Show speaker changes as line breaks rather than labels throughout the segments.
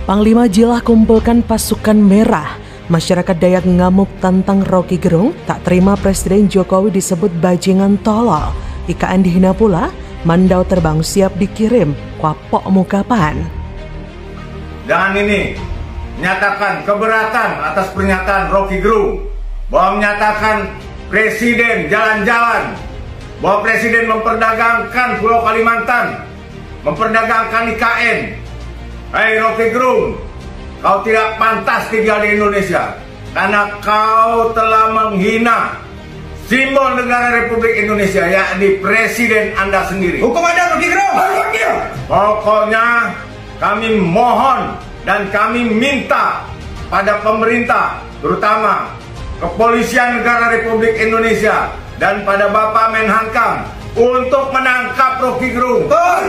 Panglima Jilah kumpulkan pasukan merah. Masyarakat Dayak ngamuk tantang Rocky Gerung, tak terima Presiden Jokowi disebut bajingan tolol. IKN dihina pula, mandau terbang siap dikirim, kuapok mukapan.
Dan ini menyatakan keberatan atas pernyataan Rocky Gerung bahwa menyatakan Presiden jalan-jalan, bahwa Presiden memperdagangkan Pulau Kalimantan, memperdagangkan IKN. Hai Rocky Gerung, kau tidak pantas tinggal di Indonesia karena kau telah menghina simbol negara Republik Indonesia, yakni Presiden Anda sendiri.
Hukum ada Rocky Gerung.
Pokoknya kami mohon dan kami minta pada pemerintah, terutama Kepolisian Negara Republik Indonesia dan pada Bapak Menhankam untuk menangkap Rocky Gerung.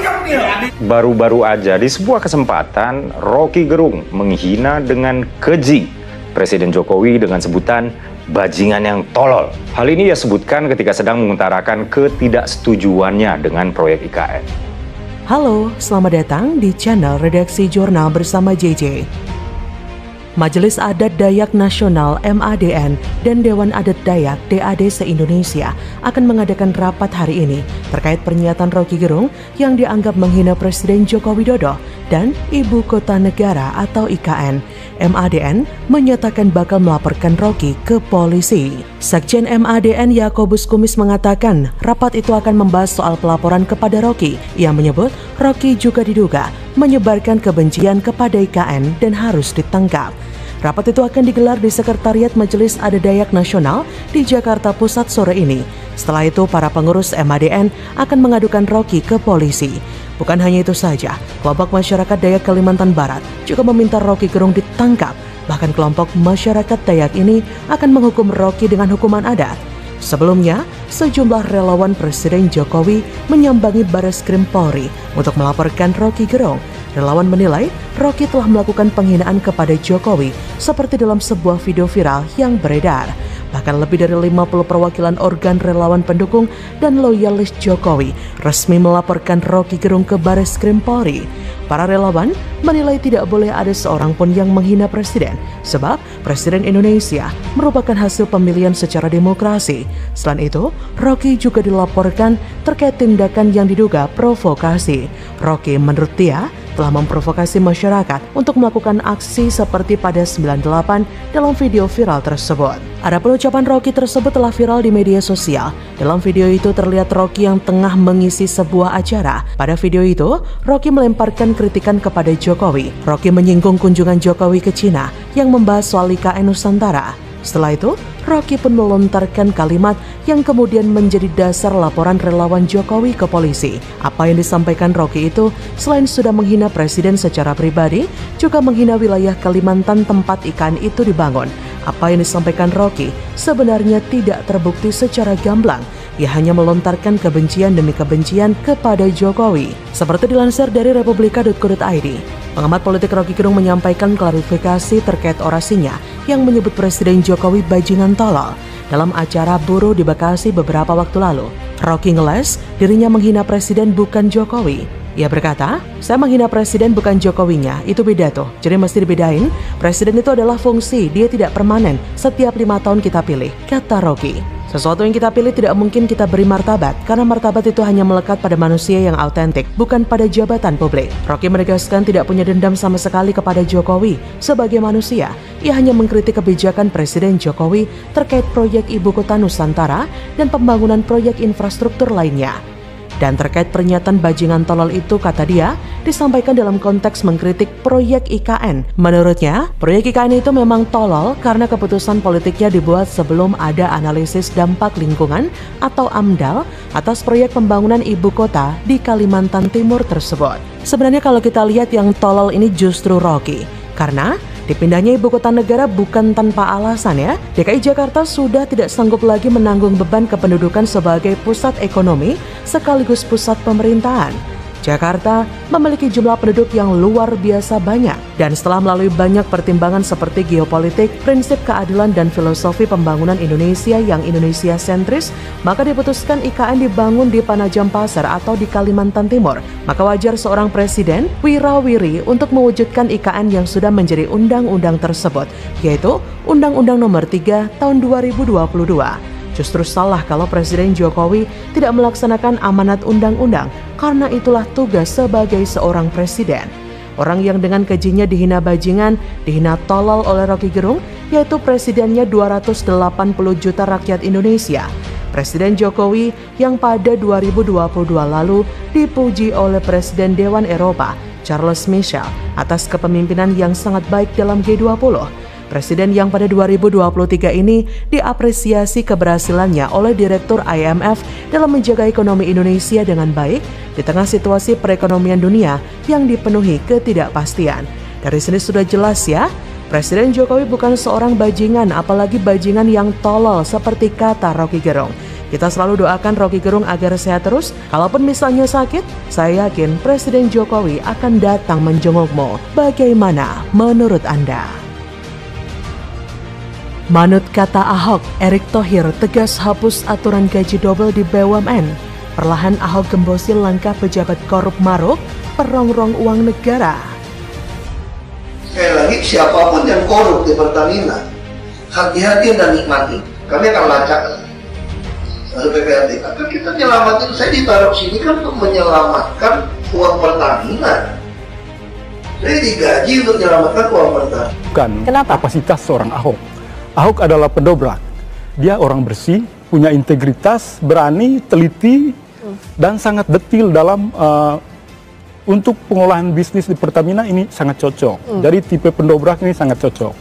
Baru-baru aja di sebuah kesempatan, Rocky Gerung menghina dengan keji Presiden Jokowi dengan sebutan bajingan yang tolol. Hal ini ia sebutkan ketika sedang mengutarakan ketidaksetujuannya dengan proyek IKN.
Halo, selamat datang di channel Redaksi Jurnal bersama JJ. Majelis Adat Dayak Nasional MADN dan Dewan Adat Dayak DAD se-Indonesia akan mengadakan rapat hari ini terkait pernyataan Rocky Gerung yang dianggap menghina Presiden Joko Widodo dan Ibu Kota Negara atau IKN. MADN menyatakan bakal melaporkan Rocky ke polisi. Sekjen MADN Yakobus Kumis mengatakan rapat itu akan membahas soal pelaporan kepada Rocky. Ia menyebut Rocky juga diduga menyebarkan kebencian kepada IKN dan harus ditangkap. Rapat itu akan digelar di Sekretariat Majelis Adat Dayak Nasional di Jakarta Pusat sore ini. Setelah itu, para pengurus MADN akan mengadukan Rocky ke polisi. Bukan hanya itu saja, kelompok masyarakat Dayak Kalimantan Barat juga meminta Rocky Gerung ditangkap. Bahkan kelompok masyarakat Dayak ini akan menghukum Rocky dengan hukuman adat. Sebelumnya, sejumlah relawan Presiden Jokowi menyambangi Bareskrim Polri untuk melaporkan Rocky Gerung. Relawan menilai Rocky telah melakukan penghinaan kepada Jokowi seperti dalam sebuah video viral yang beredar. Bahkan lebih dari 50 perwakilan organ relawan pendukung dan loyalis Jokowi resmi melaporkan Rocky Gerung ke Bareskrim Polri. Para relawan menilai tidak boleh ada seorang pun yang menghina Presiden, sebab Presiden Indonesia merupakan hasil pemilihan secara demokrasi. Selain itu, Rocky juga dilaporkan terkait tindakan yang diduga provokasi. Rocky menurut dia telah memprovokasi masyarakat untuk melakukan aksi seperti pada 98 dalam video viral tersebut. Adapun ucapan Rocky tersebut telah viral di media sosial. Dalam video itu terlihat Rocky yang tengah mengisi sebuah acara. Pada video itu, Rocky melemparkan kritikan kepada Jokowi. Rocky menyinggung kunjungan Jokowi ke Cina yang membahas soal IKN Nusantara. Setelah itu, Rocky pun melontarkan kalimat yang kemudian menjadi dasar laporan relawan Jokowi ke polisi. Apa yang disampaikan Rocky itu selain sudah menghina Presiden secara pribadi, juga menghina wilayah Kalimantan tempat IKN itu dibangun. Apa yang disampaikan Rocky sebenarnya tidak terbukti secara gamblang. Ia hanya melontarkan kebencian demi kebencian kepada Jokowi. Seperti dilansir dari republika.co.id, pengamat politik Rocky Gerung menyampaikan klarifikasi terkait orasinya yang menyebut Presiden Jokowi bajingan tolol dalam acara buruh di Bekasi beberapa waktu lalu. Rocky ngeles dirinya menghina Presiden bukan Jokowi. Ia berkata, saya menghina Presiden bukan Jokowinya, itu beda tuh. Jadi mesti dibedain, Presiden itu adalah fungsi, dia tidak permanen, setiap 5 tahun kita pilih, kata Rocky. Sesuatu yang kita pilih tidak mungkin kita beri martabat, karena martabat itu hanya melekat pada manusia yang autentik, bukan pada jabatan publik. Rocky menegaskan tidak punya dendam sama sekali kepada Jokowi. Sebagai manusia, ia hanya mengkritik kebijakan Presiden Jokowi terkait proyek Ibu Kota Nusantara dan pembangunan proyek infrastruktur lainnya. Dan terkait pernyataan bajingan tolol itu, kata dia, disampaikan dalam konteks mengkritik proyek IKN. Menurutnya, proyek IKN itu memang tolol karena keputusan politiknya dibuat sebelum ada analisis dampak lingkungan atau AMDAL atas proyek pembangunan ibu kota di Kalimantan Timur tersebut. Sebenarnya kalau kita lihat yang tolol ini justru Rocky, karena dipindahnya ibu kota negara bukan tanpa alasan ya. DKI Jakarta sudah tidak sanggup lagi menanggung beban kependudukan sebagai pusat ekonomi sekaligus pusat pemerintahan. Jakarta memiliki jumlah penduduk yang luar biasa banyak, dan setelah melalui banyak pertimbangan seperti geopolitik, prinsip keadilan, dan filosofi pembangunan Indonesia yang Indonesia sentris, maka diputuskan IKN dibangun di Panajam Pasir atau di Kalimantan Timur. Maka wajar seorang presiden wirawiri untuk mewujudkan IKN yang sudah menjadi undang-undang tersebut, yaitu Undang-Undang Nomor 3 Tahun 2022. Justru salah kalau Presiden Jokowi tidak melaksanakan amanat undang-undang, karena itulah tugas sebagai seorang presiden. Orang yang dengan kejinya dihina bajingan, dihina tolol oleh Rocky Gerung, yaitu presidennya 280 juta rakyat Indonesia. Presiden Jokowi yang pada 2022 lalu dipuji oleh Presiden Dewan Eropa, Charles Michel, atas kepemimpinan yang sangat baik dalam G20. Presiden yang pada 2023 ini diapresiasi keberhasilannya oleh Direktur IMF dalam menjaga ekonomi Indonesia dengan baik di tengah situasi perekonomian dunia yang dipenuhi ketidakpastian. Dari sini sudah jelas ya, Presiden Jokowi bukan seorang bajingan, apalagi bajingan yang tolol seperti kata Rocky Gerung. Kita selalu doakan Rocky Gerung agar sehat terus. Kalaupun misalnya sakit, saya yakin Presiden Jokowi akan datang menjengukmu. Bagaimana menurut Anda? Manut kata Ahok, Erick Thohir tegas hapus aturan gaji double di BUMN. Perlahan Ahok gembosi langkah pejabat korup maruk, perongrong uang negara.
Sekali lagi, siapapun yang korup di Pertamina, hati-hati dan nikmati. Kami akan lacak. Lalu PPRD, akan kita menyelamatkan, saya ditaruh sini kan untuk menyelamatkan uang Pertamina. Saya digaji untuk menyelamatkan uang Pertamina.
Bukan kapasitas seorang Ahok. Ahok adalah pendobrak. Dia orang bersih, punya integritas, berani, teliti, dan sangat detil dalam untuk pengolahan bisnis di Pertamina ini sangat cocok. Jadi tipe pendobrak ini sangat cocok.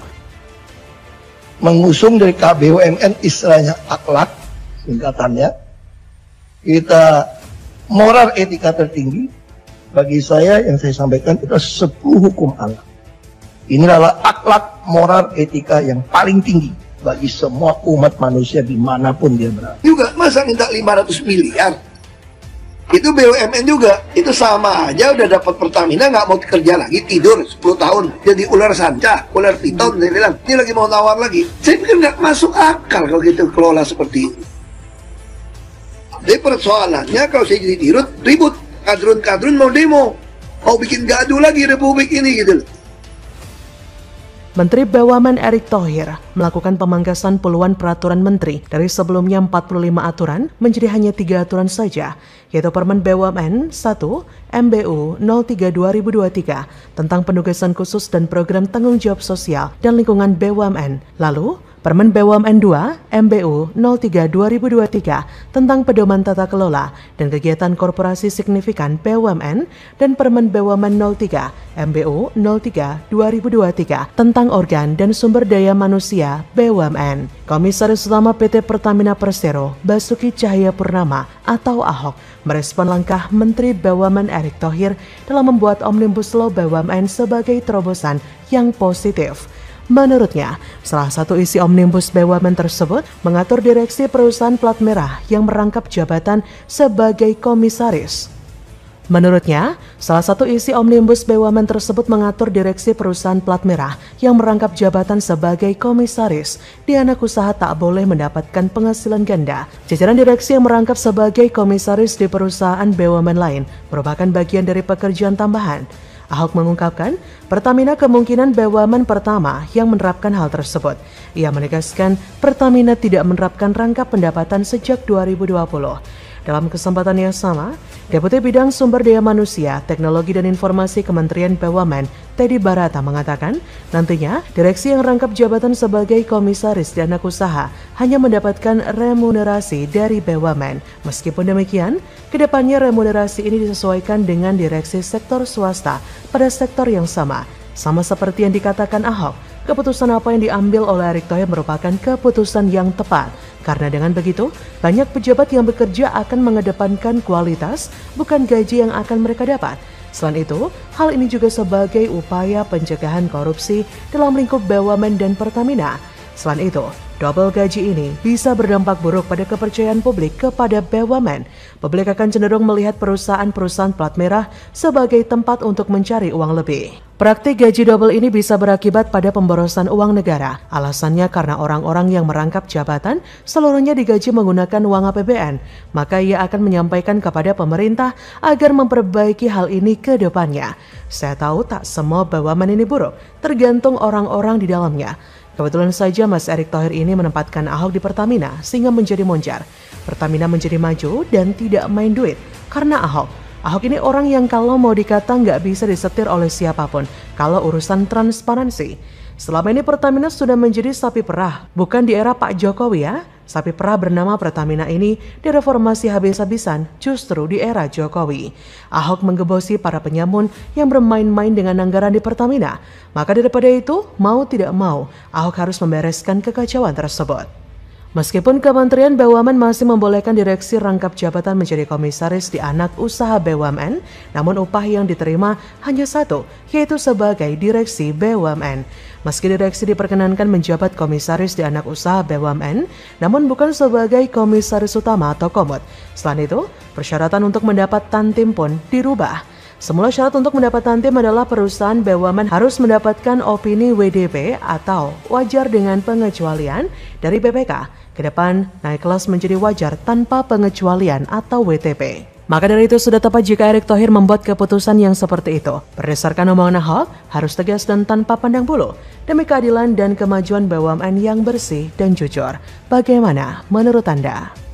Mengusung dari KBUMN istilahnya akhlak, singkatannya. Kita moral etika tertinggi. Bagi saya yang saya sampaikan itu 10 hukum Allah. Ini adalah akhlak moral etika yang paling tinggi bagi semua umat manusia dimanapun dia berada. Juga masa minta 500 miliar? Itu BUMN juga, itu sama aja udah dapat Pertamina nggak mau kerja lagi, tidur 10 tahun jadi ular sanca, ular piton, dia bilang ini lagi mau tawar lagi. Saya pikir nggak masuk akal kalau gitu kelola seperti ini. Jadi persoalannya kalau saya jadi dirut, ribut, kadrun-kadrun mau demo, mau bikin gaduh lagi republik ini gitu.
Menteri BUMN Erick Thohir melakukan pemangkasan puluhan peraturan menteri dari sebelumnya 45 aturan menjadi hanya 3 aturan saja, yaitu Permen BUMN 1 MBU 03/2023 tentang penugasan khusus dan program tanggung jawab sosial dan lingkungan BUMN. Lalu Permen BUMN 2 MBU 03/2023 tentang pedoman tata kelola dan kegiatan korporasi signifikan BUMN dan Permen BUMN 03 MBU 03/2023 tentang organ dan sumber daya manusia BUMN. Komisaris Utama PT Pertamina Persero Basuki Cahayapurnama atau Ahok merespon langkah Menteri BUMN Erick Thohir dalam membuat Omnibus Law BUMN sebagai terobosan yang positif. Menurutnya, salah satu isi Omnibus BUMN tersebut mengatur direksi perusahaan plat merah yang merangkap jabatan sebagai komisaris. Menurutnya, salah satu isi Omnibus BUMN tersebut mengatur direksi perusahaan plat merah yang merangkap jabatan sebagai komisaris. Di anak usaha tak boleh mendapatkan penghasilan ganda. Jajaran direksi yang merangkap sebagai komisaris di perusahaan BUMN lain merupakan bagian dari pekerjaan tambahan. Ahok mengungkapkan, Pertamina kemungkinan BUMN pertama yang menerapkan hal tersebut. Ia menegaskan Pertamina tidak menerapkan rangkap pendapatan sejak 2020. Dalam kesempatan yang sama, Deputi Bidang Sumber Daya Manusia, Teknologi dan Informasi Kementerian BUMN, Teddy Barata mengatakan, nantinya direksi yang rangkap jabatan sebagai komisaris di anak usaha hanya mendapatkan remunerasi dari BUMN. Meskipun demikian, kedepannya remunerasi ini disesuaikan dengan direksi sektor swasta pada sektor yang sama. Sama seperti yang dikatakan Ahok, keputusan apa yang diambil oleh Erick Thohir merupakan keputusan yang tepat. Karena dengan begitu, banyak pejabat yang bekerja akan mengedepankan kualitas, bukan gaji yang akan mereka dapat. Selain itu, hal ini juga sebagai upaya pencegahan korupsi dalam lingkup BUMN dan Pertamina. Selain itu, Double gaji ini bisa berdampak buruk pada kepercayaan publik kepada BUMN. Publik akan cenderung melihat perusahaan-perusahaan plat merah sebagai tempat untuk mencari uang lebih. Praktik gaji double ini bisa berakibat pada pemborosan uang negara. Alasannya karena orang-orang yang merangkap jabatan seluruhnya digaji menggunakan uang APBN. Maka ia akan menyampaikan kepada pemerintah agar memperbaiki hal ini ke depannya. Saya tahu tak semua BUMN ini buruk, tergantung orang-orang di dalamnya. Kebetulan saja Mas Erick Thohir ini menempatkan Ahok di Pertamina sehingga menjadi moncar. Pertamina menjadi maju dan tidak main duit karena Ahok. Ahok ini orang yang kalau mau dikata nggak bisa disetir oleh siapapun kalau urusan transparansi. Selama ini Pertamina sudah menjadi sapi perah, bukan di era Pak Jokowi ya. Sapi perah bernama Pertamina ini direformasi habis-habisan justru di era Jokowi. Ahok menggebosi para penyamun yang bermain-main dengan anggaran di Pertamina. Maka daripada itu, mau tidak mau, Ahok harus membereskan kekacauan tersebut. Meskipun Kementerian BUMN masih membolehkan direksi rangkap jabatan menjadi komisaris di anak usaha BUMN, namun upah yang diterima hanya satu, yaitu sebagai direksi BUMN. Meski direksi diperkenankan menjabat komisaris di anak usaha BUMN, namun bukan sebagai komisaris utama atau komut. Selain itu, persyaratan untuk mendapat tantim pun dirubah. Semula syarat untuk mendapat tantim adalah perusahaan BUMN harus mendapatkan opini WDP atau wajar dengan pengecualian dari BPK. Kedepan naik kelas menjadi wajar tanpa pengecualian atau WTP. Maka dari itu sudah tepat jika Erick Thohir membuat keputusan yang seperti itu. Berdasarkan omongan Ahok, harus tegas dan tanpa pandang bulu demi keadilan dan kemajuan BUMN yang bersih dan jujur. Bagaimana menurut Anda?